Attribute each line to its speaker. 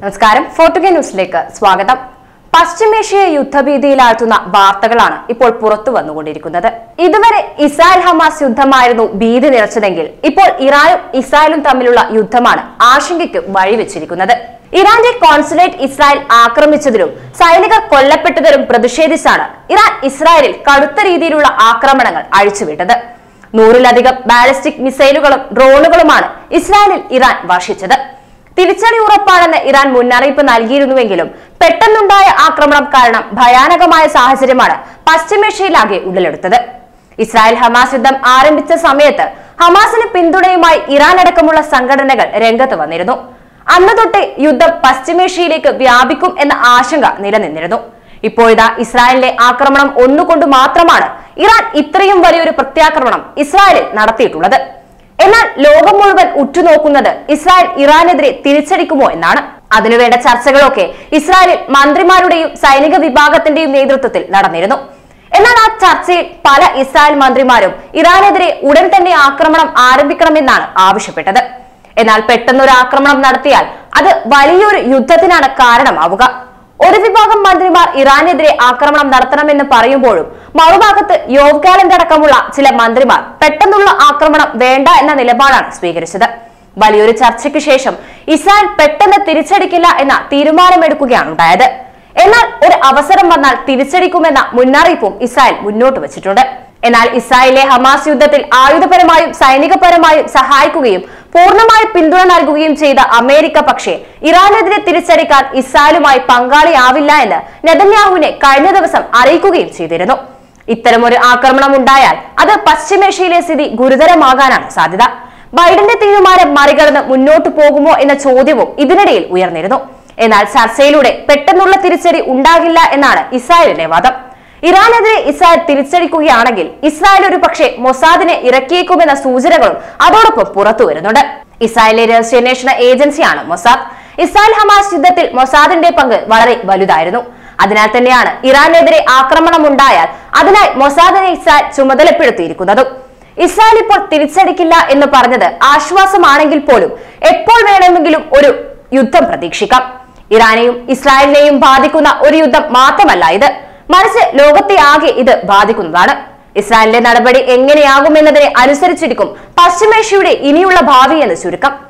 Speaker 1: നമസ്കാരം. ഫോർട്ടുഗേ ന്യൂസിലേക്ക് സ്വാഗതം. പശ്ചിമേഷ്യയെ യുദ്ധഭീതിയിലാഴ്ത്തുന്ന വാർത്തകളാണ് ഇപ്പോൾ പുറത്തു വന്നുകൊണ്ടിരിക്കുന്നത്. ഇതുവരെ ഇസ്രായേൽ ഹമാസ് യുദ്ധമായിരുന്നു ഭീതി നിറച്ചതെങ്കിൽ ഇപ്പോൾ ഇറാനും ഇസ്രായേലും തമ്മിലുള്ള യുദ്ധമാണ് ആശങ്കയ്ക്ക് വഴിവെച്ചിരിക്കുന്നത്. ഇറാന്റെ കോൺസുലേറ്റ് ഇസ്രായേൽ ആക്രമിച്ചതിലും സൈനികർ കൊല്ലപ്പെട്ടതിലും പ്രതിഷേധിച്ചാണ് ഇറാൻ ഇസ്രായേലിൽ കടുത്ത രീതിയിലുള്ള ആക്രമണങ്ങൾ അഴിച്ചുവിട്ടത്. 100-ലധികം ബാലിസ്റ്റിക് മിസൈലുകളും ഡ്രോണുകളുമാണ് ഇസ്രായേലിൽ ഇറാൻ വർഷിച്ചത്. തിരിച്ചടി ഉറപ്പാണെന്ന് ഇറാൻ മുന്നറിയിപ്പ് നൽകിയിരുന്നുവെങ്കിലും പെട്ടെന്നുണ്ടായ ആക്രമണം കാരണം ഭയാനകമായ സാഹചര്യമാണ് പശ്ചിമേഷ്യയിലാകെ ഉടലെടുത്തത്. ഇസ്രായേൽ ഹമാസ് യുദ്ധം ആരംഭിച്ച സമയത്ത് ഹമാസിന് പിന്തുണയുമായി ഇറാൻ അടക്കമുള്ള സംഘടനകൾ രംഗത്ത് വന്നിരുന്നു. അന്ന് തൊട്ടേ യുദ്ധം പശ്ചിമേഷ്യയിലേക്ക് വ്യാപിക്കും എന്ന ആശങ്ക നിലനിന്നിരുന്നു. ഇപ്പോഴിതാ ഇസ്രായേലിലെ ആക്രമണം ഒന്നുകൊണ്ട് മാത്രമാണ് ഇറാൻ ഇത്രയും വലിയൊരു പ്രത്യാക്രമണം ഇസ്രായേലിൽ നടത്തിയിട്ടുള്ളത്. എന്നാൽ ലോകം മുഴുവൻ ഉറ്റുനോക്കുന്നത് ഇസ്രായേൽ ഇറാനെതിരെ തിരിച്ചടിക്കുമോ എന്നാണ്. അതിനുവേണ്ട ചർച്ചകളൊക്കെ ഇസ്രായേലിൽ മന്ത്രിമാരുടെയും സൈനിക വിഭാഗത്തിന്റെയും നേതൃത്വത്തിൽ നടന്നിരുന്നു. എന്നാൽ ആ ചർച്ചയിൽ പല ഇസ്രായേൽ മന്ത്രിമാരും ഇറാനെതിരെ ഉടൻ തന്നെ ആക്രമണം ആരംഭിക്കണമെന്നാണ് ആവശ്യപ്പെട്ടത്. എന്നാൽ പെട്ടെന്നൊരു ആക്രമണം നടത്തിയാൽ അത് വലിയൊരു യുദ്ധത്തിനാണ് കാരണമാവുക. ഒരു വിഭാഗം മന്ത്രിമാർ ഇറാനെതിരെ ആക്രമണം നടത്തണമെന്ന് പറയുമ്പോഴും മറുഭാഗത്ത് യോവ് ഗാലന്റ് അടക്കമുള്ള ചില മന്ത്രിമാർ പെട്ടെന്നുള്ള ആക്രമണം വേണ്ട എന്ന നിലപാടാണ് സ്വീകരിച്ചത്. വലിയൊരു ചർച്ചയ്ക്ക് ശേഷം ഇസ്രായേൽ പെട്ടെന്ന് തിരിച്ചടിക്കില്ല എന്ന തീരുമാനമെടുക്കുകയാണ് ഉണ്ടായത്. എന്നാൽ ഒരു അവസരം വന്നാൽ തിരിച്ചടിക്കുമെന്ന മുന്നറിയിപ്പും ഇസ്രായേൽ മുന്നോട്ട് വച്ചിട്ടുണ്ട്. എന്നാൽ ഇസ്രായേലിലെ ഹമാസ് യുദ്ധത്തിൽ ആയുധപരമായും സൈനികപരമായും സഹായിക്കുകയും പൂർണ്ണമായി പിന്തുണ നൽകുകയും ചെയ്ത അമേരിക്ക പക്ഷേ ഇറാനെതിരെ തിരിച്ചടിക്കാൻ ഇസ്രായേലുമായി പങ്കാളിയാവില്ല എന്ന് നെതന്യാഹുവിനെ കഴിഞ്ഞ ദിവസം അറിയിക്കുകയും ചെയ്തിരുന്നു. ഇത്തരമൊരു ആക്രമണം ഉണ്ടായാൽ അത് പശ്ചിമേഷ്യയിലെ സ്ഥിതി ഗുരുതരമാകാനാണ് സാധ്യത. ബൈഡന്റെ തീരുമാനം മറികടന്ന് മുന്നോട്ടു പോകുമോ എന്ന ചോദ്യവും ഇതിനിടയിൽ ഉയർന്നിരുന്നു. എന്നാൽ ചർച്ചയിലൂടെ പെട്ടെന്നുള്ള തിരിച്ചടി ഉണ്ടാകില്ല എന്നാണ് ഇസ്രായേലിന്റെ വാദം. ഇറാനെതിരെ ഇസ്രായേൽ തിരിച്ചടിക്കുകയാണെങ്കിൽ ഇസ്രായേൽ ഒരു പക്ഷേ മൊസാദിനെ ഇറക്കിയേക്കുമെന്ന സൂചനകളും അതോടൊപ്പം പുറത്തു വരുന്നുണ്ട്. ഇസ്രായേലിലെ രഹസ്യാന്വേഷണ ഏജൻസിയാണ് മൊസാദ്. ഇസ്രായേൽ ഹമാസ് യുദ്ധത്തിൽ മൊസാദിന്റെ പങ്ക് വളരെ വലുതായിരുന്നു. അതിനാൽ തന്നെയാണ് ഇറാനെതിരെ ആക്രമണം ഉണ്ടായാൽ അതിനായി മൊസാദിനെ ഇസ്രായേൽ ചുമതലപ്പെടുത്തിയിരിക്കുന്നതും. ഇസ്രായേൽ ഇപ്പോൾ തിരിച്ചടിക്കില്ല എന്ന് പറഞ്ഞത് ആശ്വാസമാണെങ്കിൽ പോലും എപ്പോൾ വേണമെങ്കിലും ഒരു യുദ്ധം പ്രതീക്ഷിക്കാം. ഇറാനെയും ഇസ്രായേലിനെയും ബാധിക്കുന്ന ഒരു യുദ്ധം മാത്രമല്ല ഇത്, മറിച്ച് ലോകത്തെ ആകെ ഇത് ബാധിക്കുന്നതാണ്. ഇസ്രായേലിന്റെ നടപടി എങ്ങനെയാകുമെന്നതിനെ അനുസരിച്ചിരിക്കും പശ്ചിമേഷ്യയുടെ ഇനിയുള്ള ഭാവി എന്ന് ചുരുക്കം.